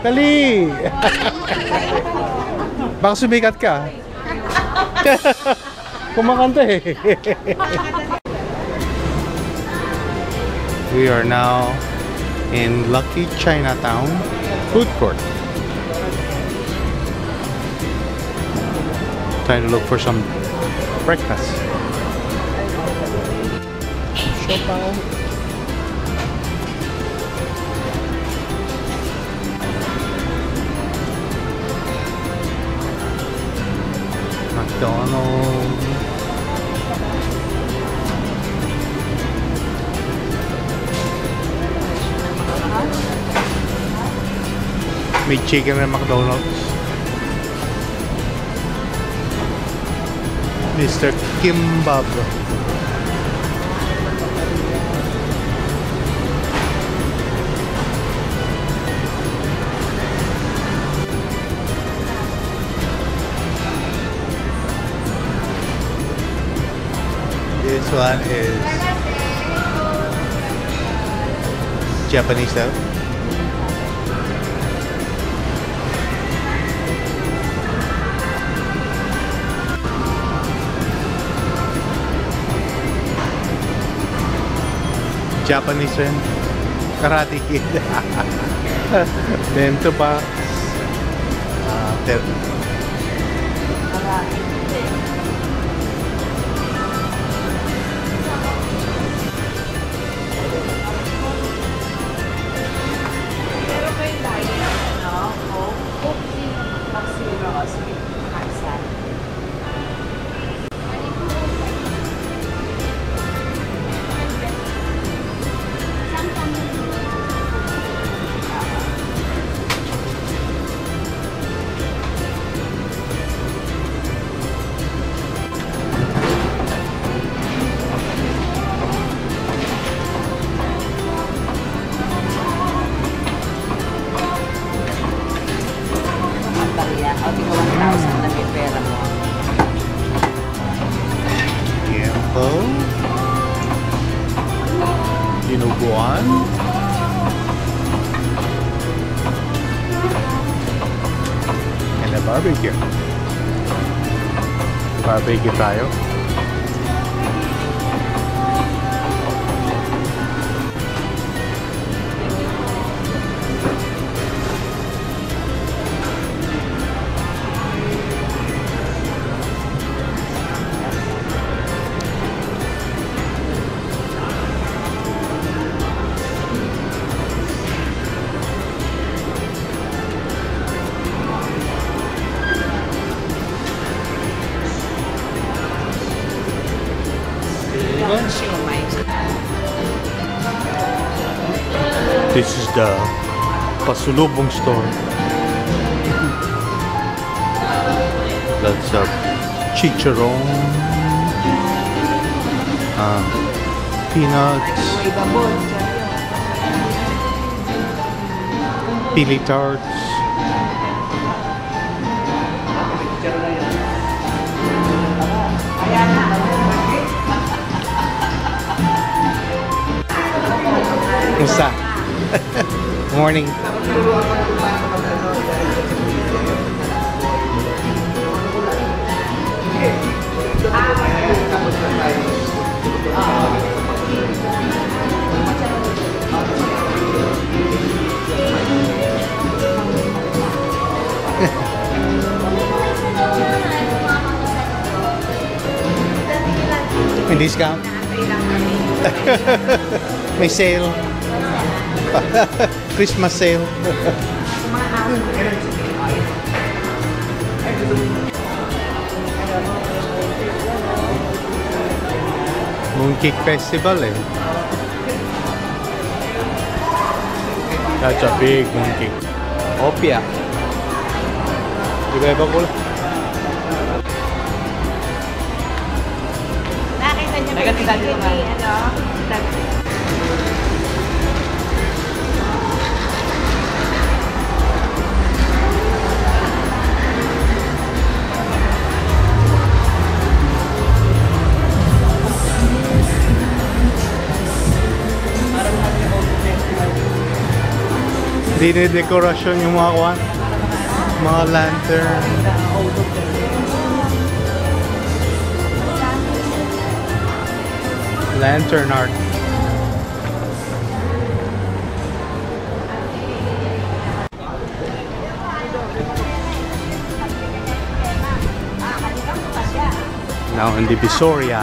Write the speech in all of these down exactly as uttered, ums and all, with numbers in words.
Dali! Baka sumikat ka. Kumakanta eh. We are now in Lucky Chinatown Food Court. Trying to look for some breakfast. Siopaw. McDonald's. May chicken at McDonald's. Mister Gimbal. This one is Japanese style. Japanese rin. Karate Kid. Then to box. Uh, Gimbal. Dinuguan. And a barbecue. Barbecue tayo. This is the pasulubong store. Lots of chicharron, uh, peanuts, pili tarts, Musa. Morning. May discount? May sale. Christmas sale. Mooncake Festival eh. That's a big mooncake. Opia. Iba-iba ko lang. Nakita niyo ba yung ano? Hindi Dinidekorasyon yung mga kwan, mga lantern. Lantern art. Now in Divisoria,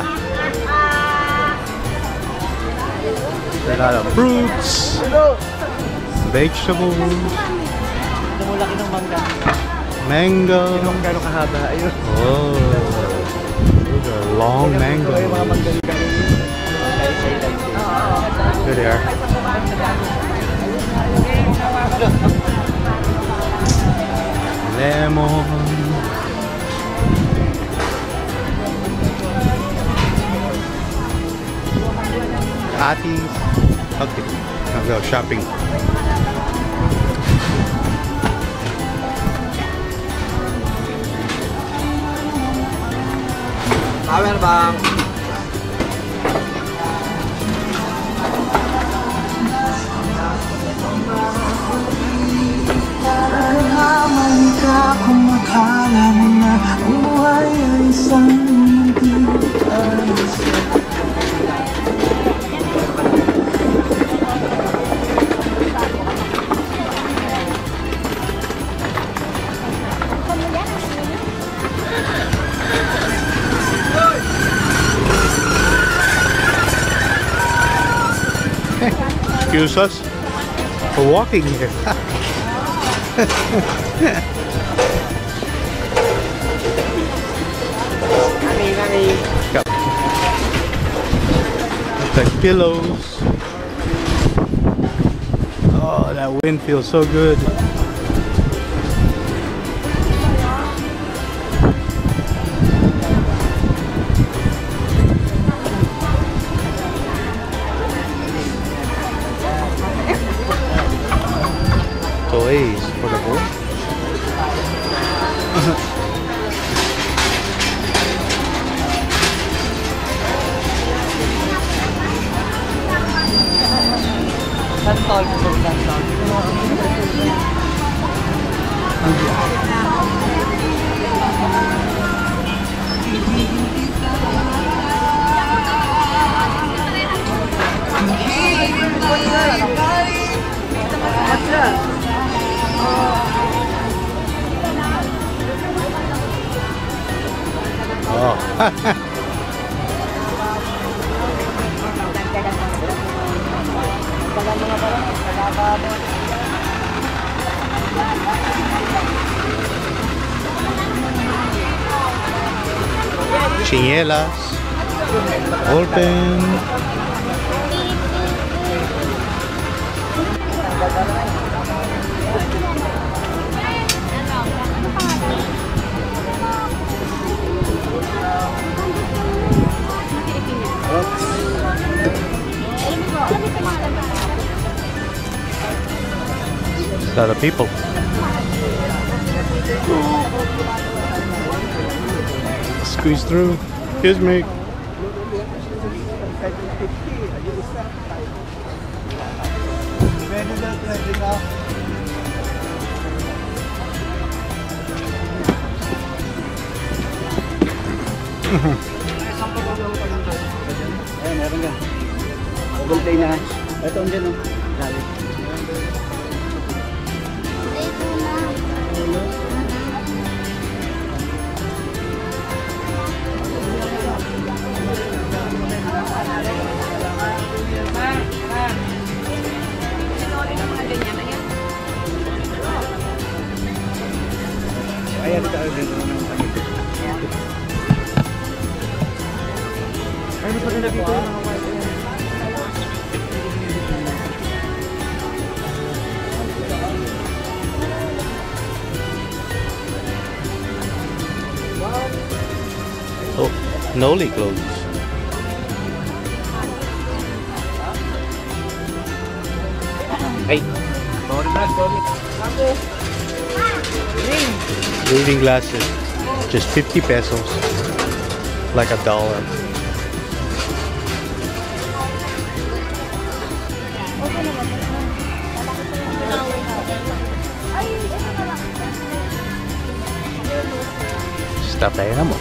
a lot of fruits, vegetables, Lumulaki ng mangga. mango. Yung gano'ng kahaba. Ayun. Oh, those are long mangoes. Yung mga mangga yung gano'ng yun. There they are. Lemon. Atis. Okay, I'll go shopping. Power bang. Naman ka kung akala mo na ang buhay ay isang hindi ayos. Excuse us for walking here. Mami, mami. It's like pillows. Oh, that wind feels so good. Toys for the boy. That's all for that. Oh. Chinelas. Open. A lot of people. Squeeze through. Excuse me. Ayan, meron ka. Google Play na. Ito ang dyan, oh. Dali. Ayan, ito ang dyan. Ay, mas maganda dito yung mga white. Oh, Noli clothes. Hey. Reading glasses. Just fifty pesos. Like a dollar. Sa pera mo.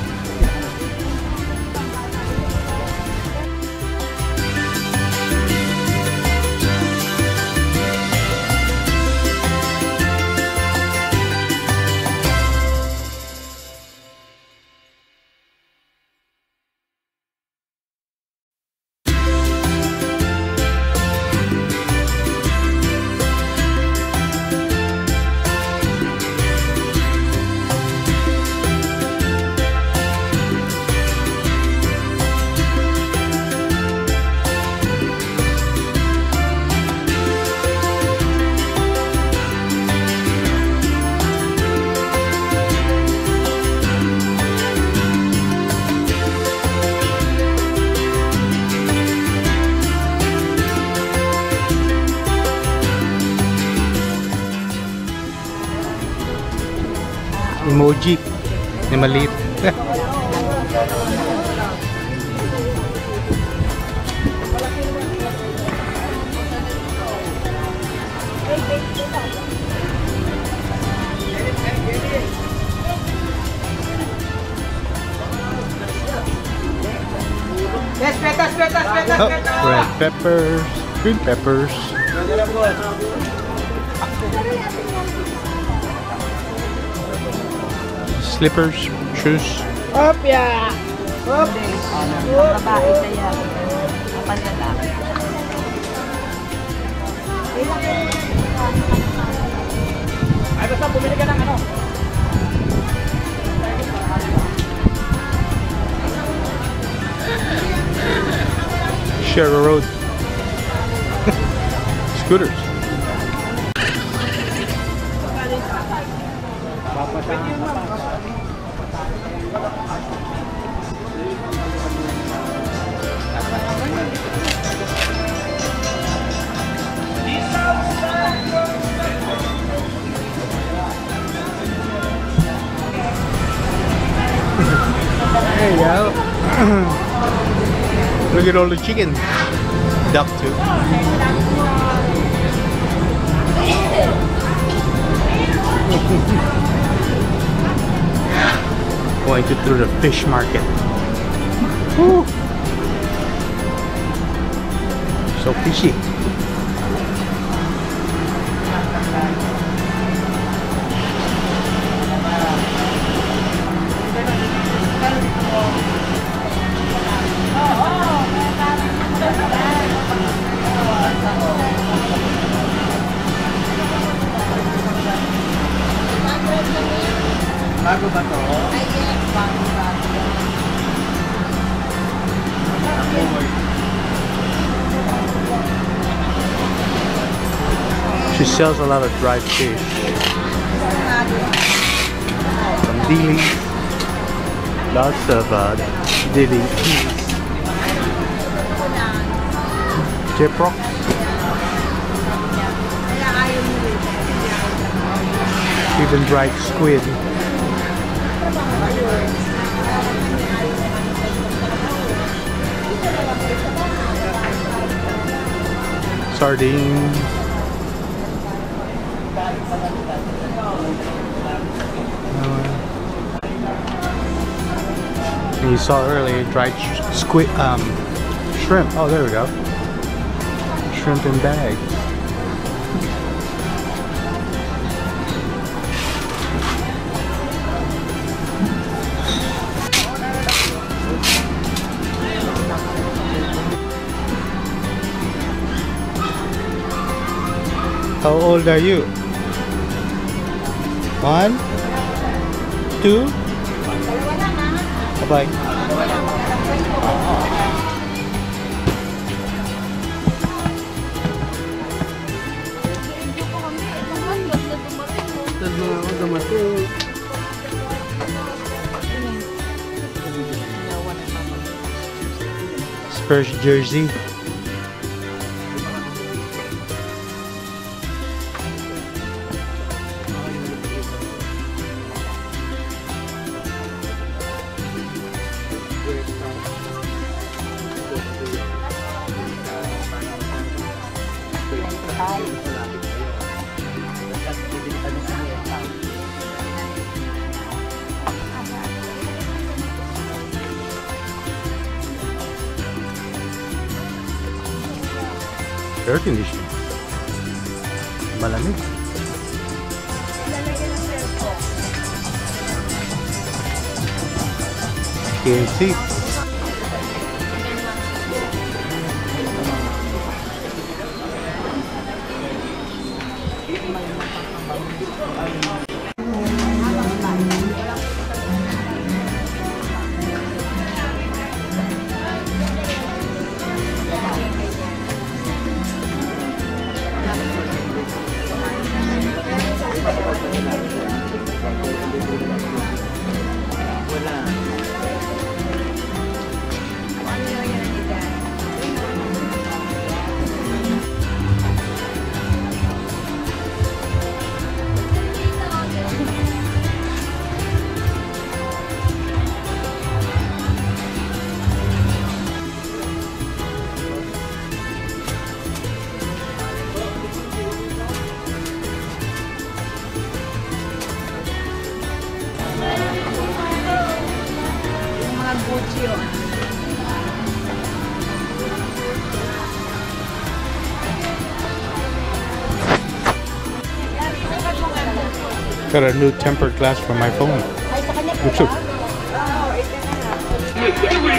Emoji na maliit. Yes, petas, petas, petas, Oh, petas. red peppers, green peppers. Slippers, shoes. Hop, yeah. Hop. Babae kaya kapag lalaki. Ay, basta bumili ka ng ano. Share a road. Scooters. There you go. Look at all the chicken. Duck too. Going to through the fish market. Woo. So fishy. Bago ba to? Ay, yes, bago ba? She sells a lot of dried fish. Some dili. Lots of uh, dili. Jeprox. Even dried squid. Sardines. And you saw earlier dried sh squid, um, shrimp. Oh, there we go. Shrimp in bags. How old are you? One, two. Bye bye. Spurs jersey. air conditioning. Malamig. K F C. Got a new tempered glass for my phone. Looks so